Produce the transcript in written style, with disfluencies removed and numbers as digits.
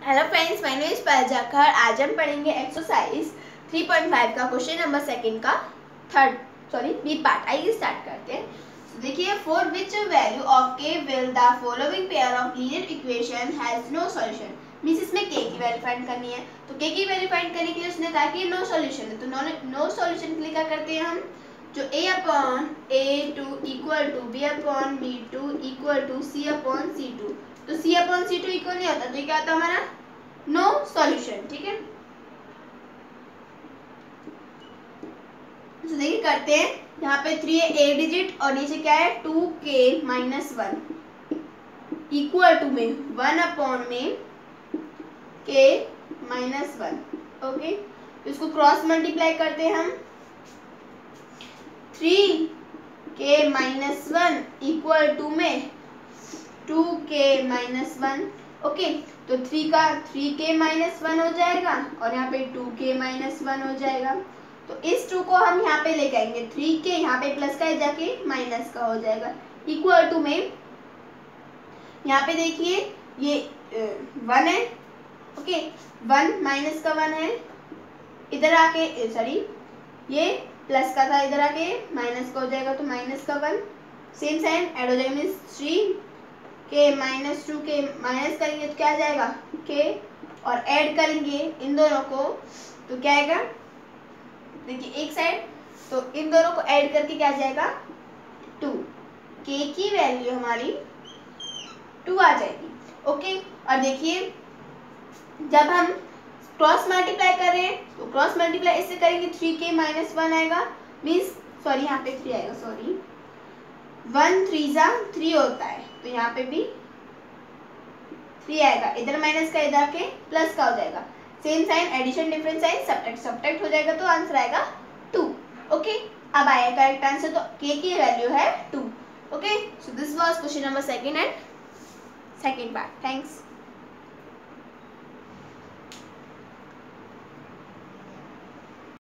Hello friends, my name is Payal. आज हम पढ़ेंगे एक्सरसाइज 3.5 का क्वेश्चन नंबर सेकंड का बी पार्ट। आइए स्टार्ट करते हैं। देखिए, for which value of k will the following pair of linear equation has no solution. Means इसमें के की वैल्यू फाइंड करनी है, तो के की वैल्यू फाइंड करने के लिए उसने कहा कि नो सॉल्यूशन है, तो नो सॉल्यूशन के लिए क्या करते हैं हम, जो a/a2 equal to b/b2 equal to c/c2, तो c/c2 इक्वल नहीं होता, तो ये क्या होता है हमारा नो सॉल्यूशन। ठीक है, तो देखिए करते हैं। यहाँ पे 3 है ए डिजिट और नीचे क्या है 2k-1 इक्वल टू में 1 में k-1। ओके, तो इसको क्रॉस मल्टीप्लाई करते हैं हम। 3k-1 इक्वल टू में 2k-1। ओके, तो 3k-1 हो जाएगा और यहाँ पे 2k-1 हो जाएगा। तो इस 2 को हम यहाँ पे लेके आएंगे, 3k यहाँ पे प्लस का है जाके माइनस का हो जाएगा, इक्वल टू में यहाँ पे देखिए ये 1 है। ओके, 1 माइनस का 1 है, इधर आके सॉरी ये प्लस का था, इधर आके माइनस का हो जाएगा, तो माइनस का 1 सेम साइन ऐड हो जाएगा, मीन्स 3k-2 के माइनस करेंगे तो क्या आ जाएगा k, और ऐड करेंगे इन दोनों को तो क्या आएगा, देखिए एक साइड, तो इन दोनों को ऐड करके क्या आ जाएगा 2, k की वैल्यू हमारी 2 आ जाएगी। ओके, और देखिए जब हम क्रॉस मल्टीप्लाई कर रहे हैं तो क्रॉस मल्टीप्लाई इससे करेंगे 3k-1 आएगा, मीन्स सॉरी यहाँ पे 3 आएगा, सॉरी 1 3 3 होता है, तो यहाँ पे भी 3 आएगा, इधर माइनस का इधर के प्लस का हो जाएगा, same sign addition difference sign subtract हो जाएगा, तो आंसर आएगा 2। ओके, अब आया करेक्ट आंसर, तो k की वैल्यू है 2। Okay, so this was question number second and second part. Thanks.